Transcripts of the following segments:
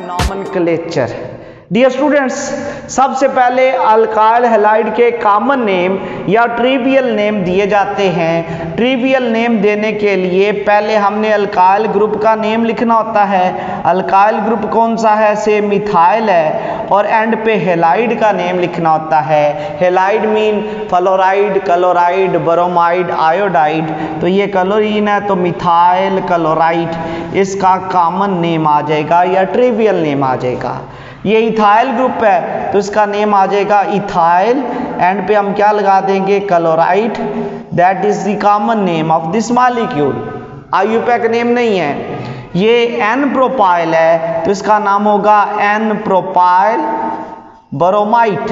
Nomenclature. Dear students, सबसे पहले alkyl halide के कॉमन नेम या ट्रिवियल नेम दिए जाते हैं। ट्रिवियल नेम देने के लिए पहले हमने अल्काइल ग्रुप का नेम लिखना होता है। अल्काइल ग्रुप कौन सा है? से मिथाइल है। और एंड पे हैलाइड का नेम लिखना होता है। Halide mean fluoride, chloride, bromide, iodide. तो ये क्लोरीन है तो मिथाइल क्लोराइड इसका कॉमन नेम आ जाएगा या ट्रिवियल नेम आ जाएगा। ये इथाइल ग्रुप है तो इसका नेम आ जाएगा इथाइल। एंड पे हम क्या लगा देंगे? Chloride. That is the common name of this molecule. IUPAC name नहीं है। ये एन प्रोपाइल है तो इसका नाम होगा एन प्रोपाइल ब्रोमाइड।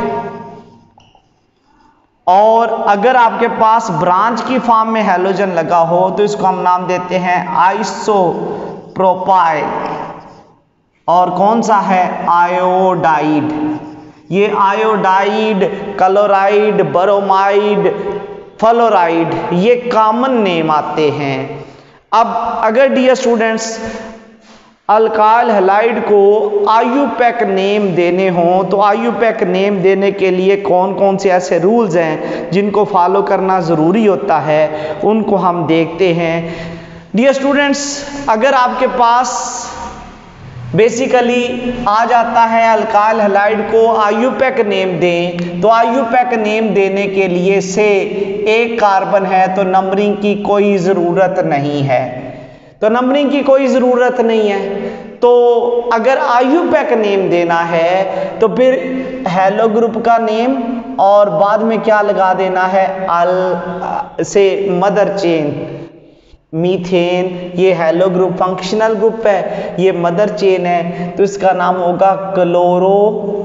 और अगर आपके पास ब्रांच की फॉर्म में हैलोजन लगा हो तो इसको हम नाम देते हैं आइसोप्रोपाइल। और कौन सा है? आयोडाइड। ये आयोडाइड, क्लोराइड, ब्रोमाइड, फ्लोराइड ये कॉमन नेम आते हैं। अब अगर डियर स्टूडेंट्स अल्काइल हैलाइड को आईयूपैक नेम देने हो तो आईयूपैक नेम देने के लिए कौन कौन से ऐसे रूल्स हैं जिनको फॉलो करना ज़रूरी होता है उनको हम देखते हैं। डियर स्टूडेंट्स, अगर आपके पास बेसिकली आ जाता है अल्काइल हैलाइड को आईयूपैक नेम दें तो आईयूपैक नेम देने के लिए से एक कार्बन है तो नंबरिंग की कोई ज़रूरत नहीं है। तो नंबरिंग की कोई ज़रूरत नहीं है। तो अगर आईयूपैक नेम देना है तो फिर हैलो ग्रुप का नेम और बाद में क्या लगा देना है? अल से मदर चेन मीथेन। ये हैलो ग्रुप फंक्शनल ग्रुप है, ये मदर चेन है तो इसका नाम होगा क्लोरो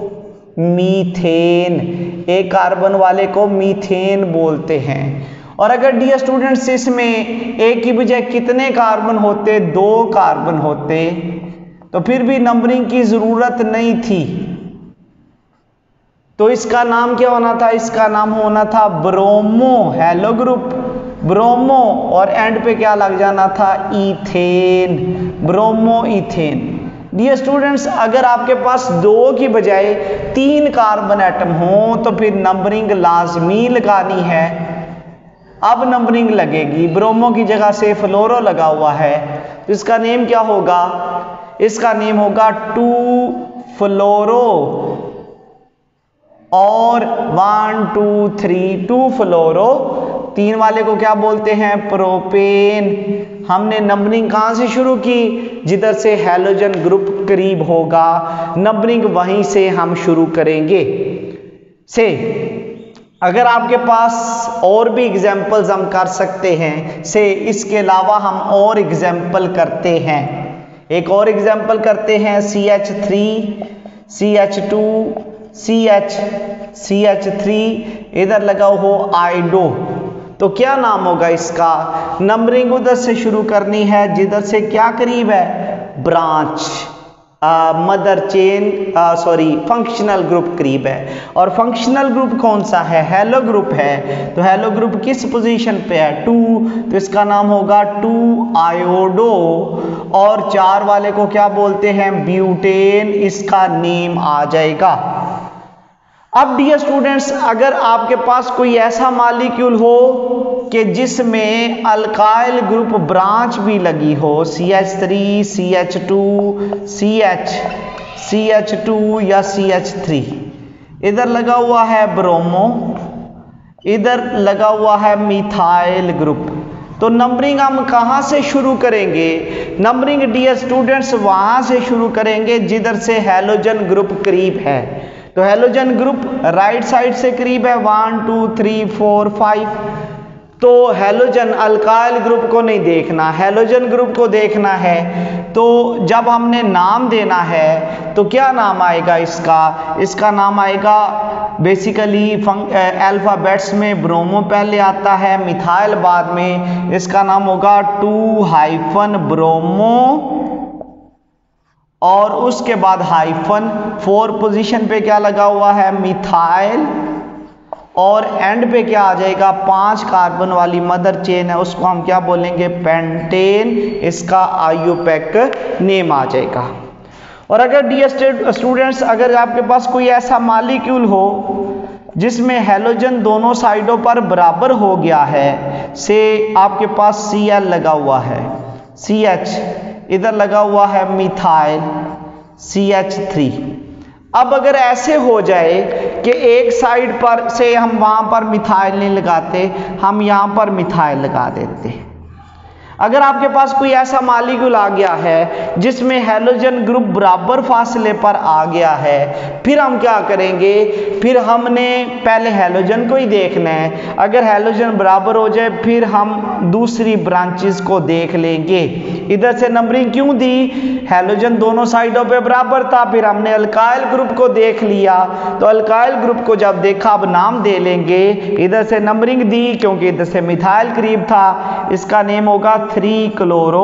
मीथेन। एक कार्बन वाले को मीथेन बोलते हैं। और अगर डियर स्टूडेंट्स इसमें एक की बजाय कितने कार्बन होते? 2 कार्बन होते तो फिर भी नंबरिंग की जरूरत नहीं थी। तो इसका नाम क्या होना था? इसका नाम होना था ब्रोमो हैलो ग्रुप, ब्रोमो। और एंड पे क्या लग जाना था? Ethane, bromo ethane. Dear students, अगर आपके पास 2 की बजाय 3 कार्बन एटम हो तो फिर नंबरिंग लाजमी लगानी है। अब नंबरिंग लगेगी। ब्रोमो की जगह से फ्लोरो लगा हुआ है तो इसका नेम क्या होगा? इसका नेम होगा 2 फ्लोरो। और 1 2 3 2 फ्लोरो। 3 वाले को क्या बोलते हैं? प्रोपेन। हमने नंबरिंग कहां से शुरू की? जिधर से हैलोजन ग्रुप करीब होगा नंबरिंग वहीं से हम शुरू करेंगे। से अगर आपके पास और भी एग्जाम्पल्स हम कर सकते हैं से इसके अलावा हम और एग्जाम्पल करते हैं। एक और एग्जाम्पल करते हैं CH3 CH2 CH3 इधर लगा हो आइडो। तो क्या नाम होगा इसका? नंबरिंग उधर से शुरू करनी है जिधर से क्या करीब है? Branch mother chain functional group करीब है। और फंक्शनल ग्रुप कौन सा है? हैलो ग्रुप है। तो हैलो ग्रुप किस पोजीशन पे है? 2। तो इसका नाम होगा 2 आयोडो। और 4 वाले को क्या बोलते हैं? ब्यूटेन इसका नेम आ जाएगा। अब डियर स्टूडेंट्स, अगर आपके पास कोई ऐसा मॉलिक्यूल हो कि जिसमें अल्काइल ग्रुप ब्रांच भी लगी हो CH3 CH2 CH2 या CH3, इधर लगा हुआ है ब्रोमो, इधर लगा हुआ है मिथाइल ग्रुप, तो नंबरिंग हम कहां से शुरू करेंगे? नंबरिंग डियर स्टूडेंट्स वहां से शुरू करेंगे जिधर से हैलोजन ग्रुप करीब है। तो हैलोजन ग्रुप राइट साइड से करीब है 1 2 3 4 5। तो हैलोजन अल्काइल ग्रुप को नहीं देखना, हैलोजन ग्रुप को देखना है। तो जब हमने नाम देना है तो क्या नाम आएगा इसका? इसका नाम आएगा बेसिकली अल्फाबेट्स में ब्रोमो पहले आता है, मिथाइल बाद में। इसका नाम होगा 2 ब्रोमो और उसके बाद हाइफन 4 पोजीशन पे क्या लगा हुआ है? मिथाइल। और एंड पे क्या आ जाएगा? 5 कार्बन वाली मदर चेन है, उसको हम क्या बोलेंगे? पेंटेन। इसका आईयूपैक नेम आ जाएगा। और अगर डियर स्टूडेंट्स, अगर आपके पास कोई ऐसा मॉलिक्यूल हो जिसमें हैलोजन दोनों साइडों पर बराबर हो गया है, से आपके पास Cl लगा हुआ है, CH इधर लगा हुआ है मिथाइल CH3। अब अगर ऐसे हो जाए कि एक साइड पर से हम वहां पर मिथाइल नहीं लगाते, हम यहां पर मिथाइल लगा देते। अगर आपके पास कोई ऐसा मॉलिक्यूल आ गया है जिसमें हैलोजन ग्रुप बराबर फासले पर आ गया है, फिर हम क्या करेंगे, फिर हमने पहले हैलोजन को ही देखना है। अगर हैलोजन बराबर हो जाए फिर हम दूसरी ब्रांचेस को देख लेंगे। इधर से नंबरिंग क्यों दी, हैलोजन दोनों साइडों पे बराबर था, फिर हमने अल्काइल ग्रुप को देख लिया, तो अल्काइल ग्रुप को जब देखा अब नाम दे लेंगे। इधर से नंबरिंग दी क्योंकि इधर से मिथाइल करीब था, इसका नेम होगा 3 क्लोरो।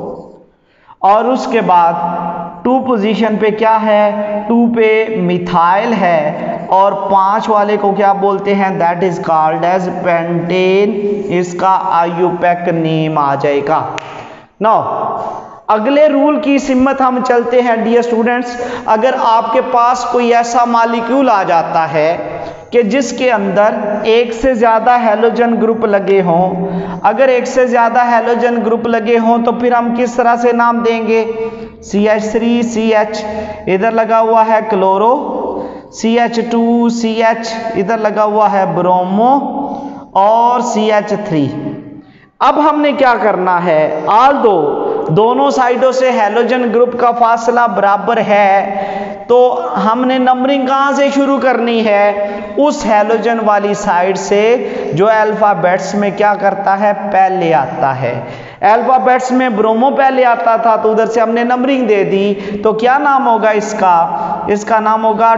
और उसके बाद 2 पोजीशन पे क्या है, 2 पे मिथाइल है, और 5 वाले को क्या बोलते हैं, that is called as pentane. इसका आईयूपैक नेम आ जाएगा। नाउ अगले रूल की सिमत हम चलते हैं डियर स्टूडेंट्स। अगर आपके पास कोई ऐसा मॉलिक्यूल आ जाता है कि जिसके अंदर एक से ज्यादा हैलोजन ग्रुप लगे हों, अगर एक से ज्यादा हैलोजन ग्रुप लगे हों तो फिर हम किस तरह से नाम देंगे, CH3 CH इधर लगा हुआ है क्लोरो, CH2 CH इधर लगा हुआ है ब्रोमो, और CH3। अब हमने क्या करना है, ऑल्दो दोनों साइडों से हैलोजन ग्रुप का फासला बराबर है, तो हमने नंबरिंग कहां से शुरू करनी है, उस हैलोजन वाली साइड से जो अल्फाबेट्स में क्या करता है, पहले आता है। अल्फाबेट्स में ब्रोमो पहले आता था तो उधर से हमने नंबरिंग दे दी, तो क्या नाम होगा इसका, इसका नाम होगा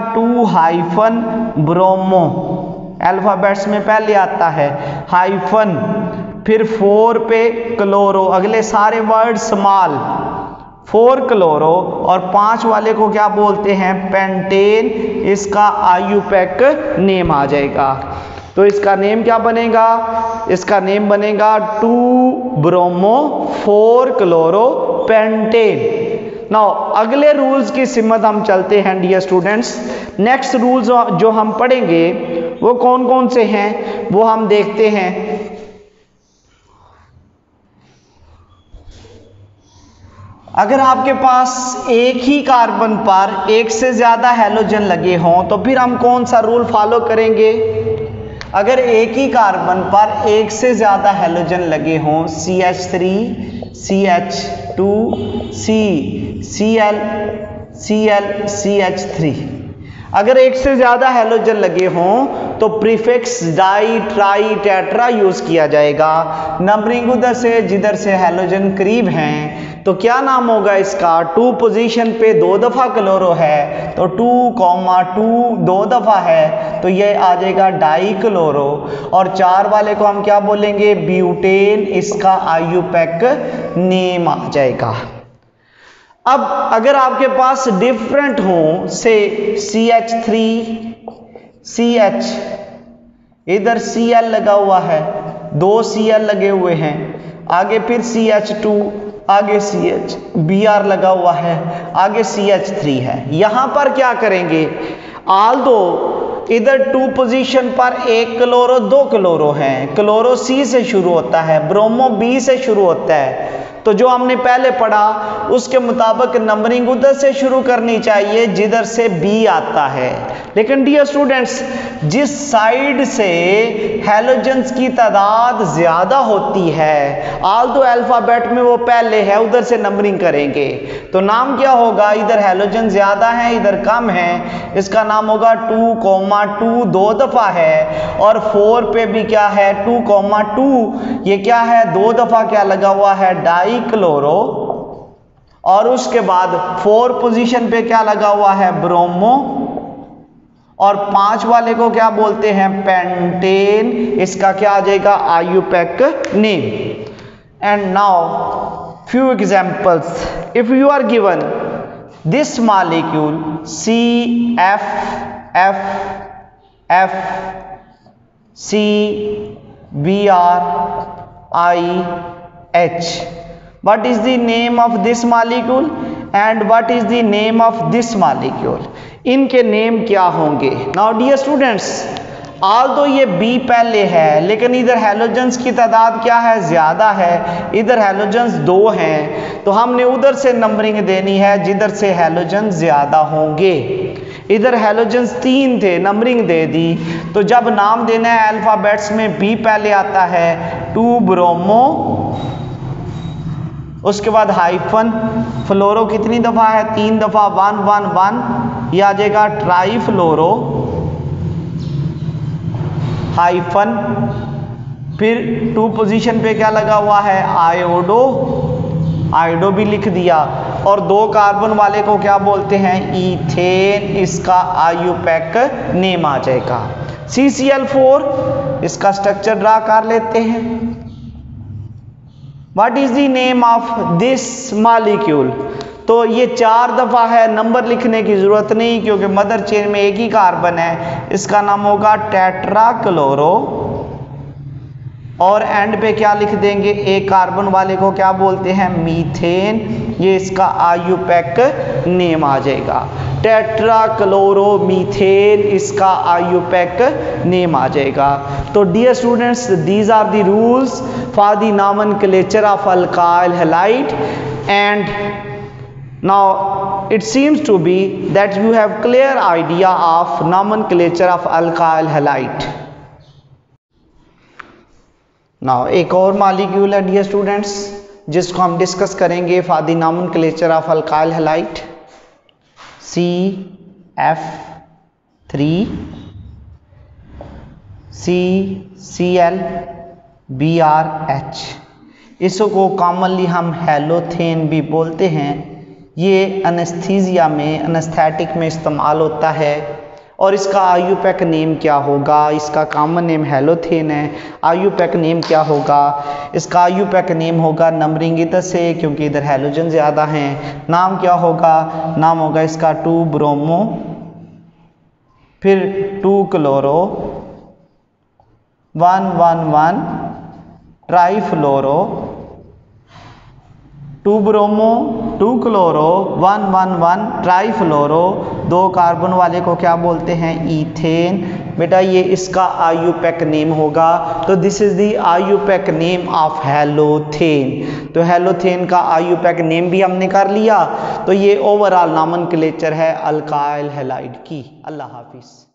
2 ब्रोमो। अल्फाबेट्स में पहले आता है हाइफन, फिर 4 पे क्लोरो, अगले सारे वर्ड स्मॉल, 4 क्लोरो, और 5 वाले को क्या बोलते हैं, पेंटेन। इसका आईयूपैक नेम आ जाएगा। तो इसका नेम क्या बनेगा, इसका नेम बनेगा 2 ब्रोमो 4 क्लोरो पेंटेन। नाउ अगले रूल्स की सिमत हम चलते हैं डियर स्टूडेंट्स। नेक्स्ट रूल्स जो हम पढ़ेंगे वो कौन कौन से हैं वो हम देखते हैं। अगर आपके पास एक ही कार्बन पर एक से ज्यादा हैलोजन लगे हों तो फिर हम कौन सा रूल फॉलो करेंगे, अगर एक ही कार्बन पर एक से ज्यादा हैलोजन लगे हों, CH3 CH2 Cl Cl CH3, अगर एक से ज्यादा हैलोजन लगे हों तो prefix di tri tetra use किया जाएगा। नंबरिंग उधर से जिधर से हैलोजन करीब हैं, तो क्या नाम होगा इसका, 2 पोजीशन पे 2 दफा क्लोरो है तो 2,2 2 दफा है तो ये आ जाएगा डाई क्लोरो, और 4 वाले को हम क्या बोलेंगे, ब्यूटेन। इसका आईयूपैक नेम आ जाएगा। अब अगर आपके पास डिफरेंट हो, से CH3 CH इधर Cl लगा हुआ है, 2 Cl लगे हुए हैं, आगे फिर CH2, आगे CH Br लगा हुआ है, आगे CH3 है। यहां पर क्या करेंगे, ऑल्दो इधर 2 पोजीशन पर 1 क्लोरो 2 क्लोरो हैं, क्लोरो C से शुरू होता है, ब्रोमो B से शुरू होता है, तो जो हमने पहले पढ़ा उसके मुताबिक नंबरिंग उधर से शुरू करनी चाहिए जिधर से B आता है। लेकिन डियर स्टूडेंट्स, जिस साइड से हैलोजन्स की तादाद ज्यादा होती है, ऑल्दो अल्फाबेट में वो पहले है, उधर से नंबरिंग करेंगे तो नाम क्या होगा, इधर हैलोजन ज्यादा है इधर कम है, इसका नाम होगा 2,2 2 दफा है, और 4 पे भी क्या है 2,2, ये क्या है 2 दफा क्या लगा हुआ है, डाई क्लोरो, और उसके बाद 4 पोजीशन पे क्या लगा हुआ है, ब्रोमो, और 5 वाले को क्या बोलते हैं, पेंटेन। इसका क्या आ जाएगा, IUPAC name. And now few examples, if you are given this molecule CF F F C Br I H, What is the name of this molecule and what is the name of this molecule? इनके name क्या होंगे? Now dear students, although ये बी पहले है लेकिन इधर halogens की तादाद क्या है, ज्यादा है, इधर हैलोजेंस 2 हैं, तो हमने उधर से नंबरिंग देनी है जिधर से हैलोजेंस ज्यादा होंगे। इधर हैलोजेंस 3 थे, नंबरिंग दे दी, तो जब नाम देना है अल्फाबेट्स में बी पहले आता है, 2 ब्रोमो, उसके बाद हाइफन, फ्लोरो कितनी दफा है, 3 दफा, 1 1 1, यह आ जाएगा ट्राई फ्लोरो, हाइफन, फिर 2 पोजीशन पे क्या लगा हुआ है, आयोडो, आयोडो भी लिख दिया, और 2 कार्बन वाले को क्या बोलते हैं, ईथेन, इसका आयुपैक नेम आ जाएगा। CCl4 इसका स्ट्रक्चर ड्रा कर लेते हैं। What is the name of this molecule? तो ये 4 दफा है, नंबर लिखने की जरूरत नहीं क्योंकि मदर चेन में एक ही कार्बन है, इसका नाम होगा टेट्राक्लोरो, और एंड पे क्या लिख देंगे, एक कार्बन वाले को क्या बोलते हैं, मीथेन, ये इसका आयुपैक नेम आ जाएगा, टेट्राक्लोरो मीथेन, इसका आयुपैक नेम आ जाएगा। तो dear students, these are the rules for the nomenclature of alkyl halide, and now it seems to be that you have clear idea of nomenclature of alkyl halide. now एक और molecule है dear students जिसको हम discuss करेंगे for the nomenclature of alkyl halide, CF3 CCl BRH, इसको commonly हम halothane भी बोलते हैं। ये एनेस्थीसिया में, एनेस्थेटिक में इस्तेमाल होता है, और इसका आयुपैक नेम क्या होगा, इसका कॉमन नेम हेलोथेन है, आयुपैक नेम क्या होगा, इसका आयुपैक नेम होगा, नंबरिंग इधर से क्योंकि इधर हेलोजन ज़्यादा हैं, नाम क्या होगा, नाम होगा इसका 2 ब्रोमो, फिर 2 chloro, 1 1 1 tri fluoro, 2 bromo, 2 chloro, 1 1 1 tri fluoro, 2 carbon वाले को क्या बोलते हैं, ईथेन। बेटा ये इसका आयुपैक नेम होगा, तो this is the IUPAC name of halothane. तो हेलोथेन का आयुपैक नेम भी हमने कर लिया, तो ये ओवरऑल नॉमेनक्लेचर है अल्काइल हैलाइड की। अल्लाह हाफिज।